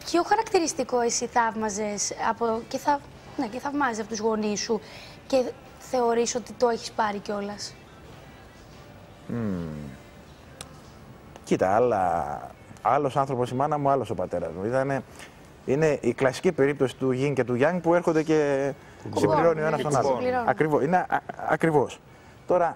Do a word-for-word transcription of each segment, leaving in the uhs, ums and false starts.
Ποιο χαρακτηριστικό εσύ θαύμαζες από, και, θα, ναι, και θαυμάζεις από τους γονείς σου και θεωρείς ότι το έχεις πάρει κιόλας? Mm. Κοίτα, άλλα, άλλος άνθρωπος η μάνα μου, άλλος ο πατέρας μου. Ήτανε, είναι η κλασική περίπτωση του Yin και του Yang που έρχονται και συμπληρώνει ο ένας τον άλλο. Ακριβώς. Είναι α, ακριβώς. Τώρα,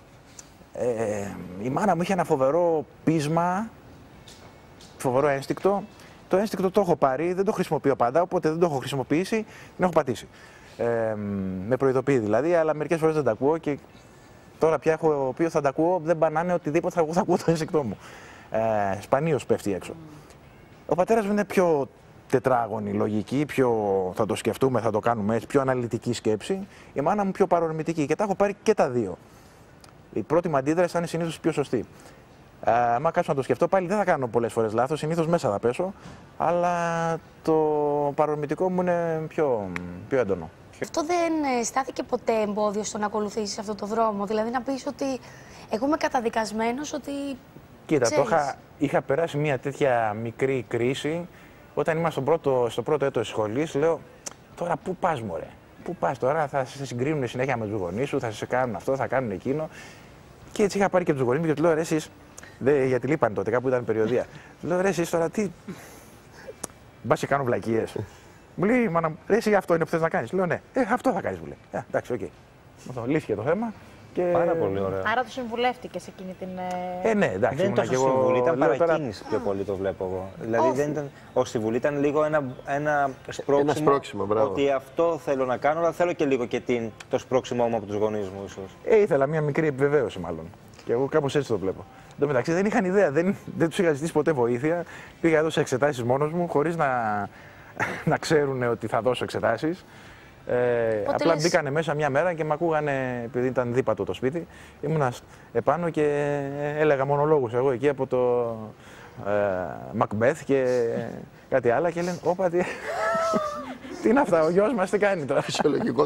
ε, η μάνα μου είχε ένα φοβερό πείσμα, φοβερό ένστικτο. Το ένστικτο το έχω πάρει, δεν το χρησιμοποιώ πάντα, οπότε δεν το έχω χρησιμοποιήσει, την έχω πατήσει. Ε, με προειδοποιεί δηλαδή, αλλά μερικές φορές δεν τα ακούω και τώρα πια έχω πει ότι θα τα ακούω, δεν μπανάνε οτιδήποτε, θα, θα ακούω το ένστικτό μου. Ε, σπανίως πέφτει έξω. Ο πατέρας μου είναι πιο τετράγωνη λογική, πιο θα το σκεφτούμε, θα το κάνουμε έτσι, πιο αναλυτική σκέψη. Η μάνα μου πιο παρορμητική και τα έχω πάρει και τα δύο. Η πρώτη μου αντίδραση είναι συνήθως πιο σωστή. Αν κάτσω να το σκεφτώ, πάλι δεν θα κάνω πολλές φορές λάθος, συνήθως μέσα θα πέσω, αλλά το παρορμητικό μου είναι πιο, πιο έντονο. Αυτό δεν στάθηκε ποτέ εμπόδιο στο να ακολουθήσεις αυτό το δρόμο? Δηλαδή να πεις ότι εγώ είμαι καταδικασμένος, ότι. Κοίτα, ξέρεις. το είχα, είχα περάσει μια τέτοια μικρή κρίση όταν ήμουν στο πρώτο, στο πρώτο έτος σχολής. Λέω, τώρα πού πας μωρέ, πού πας τώρα, θα σε συγκρίνουν συνέχεια με τους γονείς σου, θα σε κάνουν αυτό, θα κάνουν εκείνο. Και έτσι είχα πάρει και τους γονείς μου και τους λέω, ρε εσείς, δε, γιατί λείπανε τότε, κάπου ήταν περιοδία. Του λέω, ρε εσείς τώρα τι, μπας και κάνω βλακίες. Μου λέει, μάνα, ρε εσύ αυτό είναι που θες να κάνεις? Λέω, ναι, ε, αυτό θα κάνεις, μου λέει. Ε, εντάξει, οκ. Okay. Λύθηκε το θέμα. Και... Πάρα πολύ ωραία. Άρα το συμβουλεύτηκε σε εκείνη την. Ε, ναι, εντάξει. Δεν ήταν τόσο συμβουλή, ήταν παρακίνηση τώρα... πιο πολύ, το βλέπω εγώ. Δηλαδή δεν ήταν. Ο συμβουλή ήταν λίγο ένα, ένα σπρώξιμο. Ένα σπρώξιμο, μπράβο. Ότι αυτό θέλω να κάνω, αλλά θέλω και λίγο και την, το σπρώξιμό μου από τους γονείς μου, ίσως. Ε, ήθελα μια μικρή επιβεβαίωση, μάλλον. Και εγώ κάπως έτσι το βλέπω. Εν τω μεταξύ δεν είχαν ιδέα, δεν, δεν τους είχα ζητήσει ποτέ βοήθεια. Πήγα εδώ σε εξετάσεις μόνος μου, χωρίς να, να ξέρουν ότι θα δώσω εξετάσεις. Ε, απλά λες... μπήκανε μέσα μια μέρα και με ακούγανε, επειδή ήταν δίπατο το σπίτι, ήμουνα επάνω και έλεγα μονολόγους εγώ εκεί από το ε, Macbeth και κάτι άλλα και λένε, όπα τι, τι είναι αυτά, ο γιος μας τι κάνει τώρα. Φυσιολογικό.